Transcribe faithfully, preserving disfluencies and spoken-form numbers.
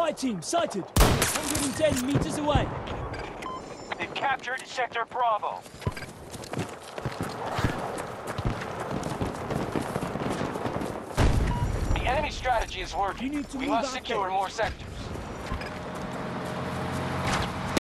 Fire team sighted. one hundred ten meters away. They've captured Sector Bravo. The enemy strategy is working. You need to we move must out secure there. more sectors.